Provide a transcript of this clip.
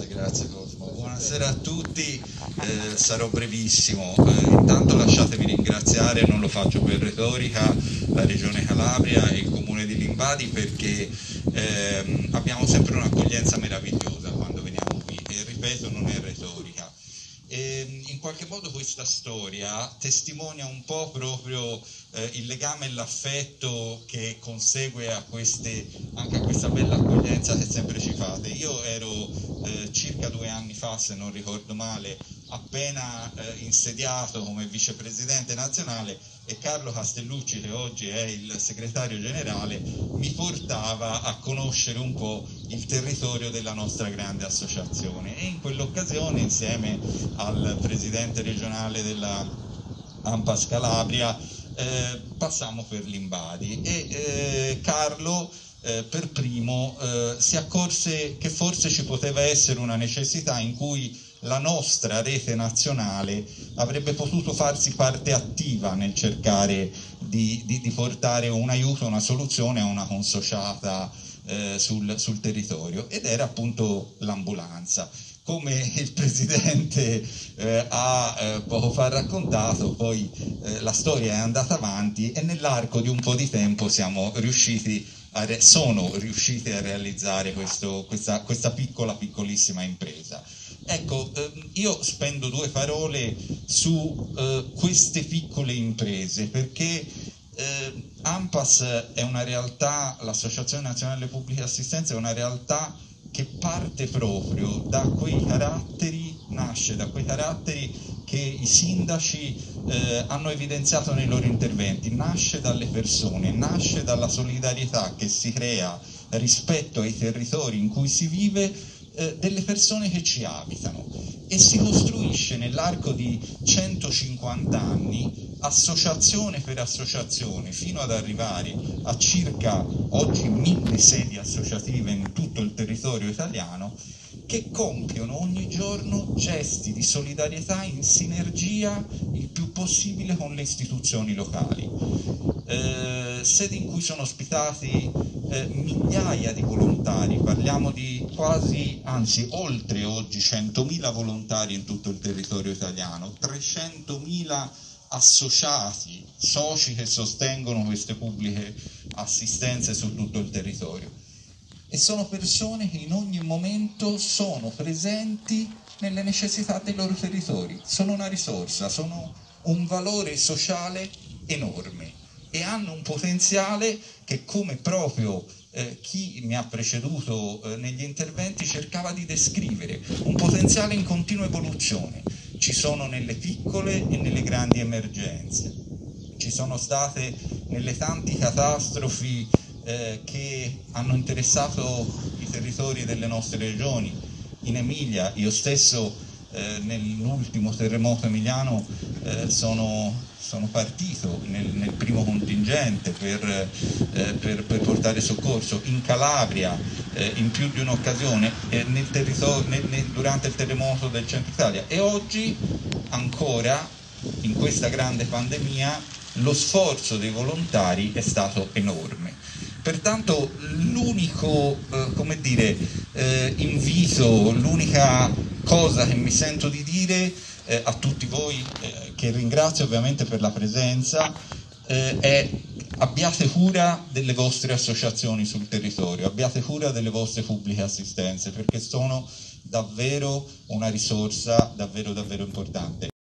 Grazie Cosmo. Buonasera a tutti, sarò brevissimo. Intanto lasciatemi ringraziare, non lo faccio per retorica, la Regione Calabria e il Comune di Limbadi perché abbiamo sempre un'accoglienza meravigliosa quando veniamo qui e ripeto, non è retorica. In qualche modo questa storia testimonia un po' proprio il legame e l'affetto che consegue anche a questa bella accoglienza che sempre ci fate. Io ero circa 2 anni fa, se non ricordo male, appena insediato come vicepresidente nazionale e Carlo Castellucci, che oggi è il segretario generale, mi portava a conoscere un po' il territorio della nostra grande associazione e in quell'occasione, insieme al presidente regionale della ANPAS Calabria, passammo per Limbadi e Carlo per primo si accorse che forse ci poteva essere una necessità in cui la nostra rete nazionale avrebbe potuto farsi parte attiva nel cercare di portare un aiuto, una soluzione a una consociata sul territorio, ed era appunto l'ambulanza. Come il Presidente ha poco fa raccontato, poi la storia è andata avanti e nell'arco di un po' di tempo sono riusciti a realizzare questa piccolissima impresa. Ecco, io spendo 2 parole su queste piccole imprese perché ANPAS è una realtà, l'Associazione Nazionale Pubbliche Assistenze è una realtà che parte proprio da quei caratteri, nasce da quei caratteri che i sindaci hanno evidenziato nei loro interventi, nasce dalle persone, nasce dalla solidarietà che si crea rispetto ai territori in cui si vive, delle persone che ci abitano, e si costruisce nell'arco di 150 anni, associazione per associazione, fino ad arrivare a circa oggi 1000 sedi associative in tutto il territorio italiano, che compiono ogni giorno gesti di solidarietà in sinergia il più possibile con le istituzioni locali. Sedi in cui sono ospitati migliaia di volontari, parliamo di quasi, anzi oltre oggi 100.000 volontari in tutto il territorio italiano, 300.000 associati, soci che sostengono queste pubbliche assistenze su tutto il territorio. E sono persone che in ogni momento sono presenti nelle necessità dei loro territori, sono una risorsa, sono un valore sociale enorme e hanno un potenziale che, come proprio chi mi ha preceduto negli interventi cercava di descrivere, un potenziale in continua evoluzione. Ci sono nelle piccole e nelle grandi emergenze, ci sono state nelle tante catastrofi che hanno interessato i territori delle nostre regioni. In Emilia, io stesso nell'ultimo terremoto emiliano sono partito nel primo contingente per portare soccorso. In Calabria in più di un'occasione durante il terremoto del centro Italia, e oggi ancora in questa grande pandemia lo sforzo dei volontari è stato enorme. Pertanto l'unico invito, l'unica cosa che mi sento di dire a tutti voi, che ringrazio ovviamente per la presenza, è: abbiate cura delle vostre associazioni sul territorio, abbiate cura delle vostre pubbliche assistenze, perché sono davvero una risorsa davvero importante.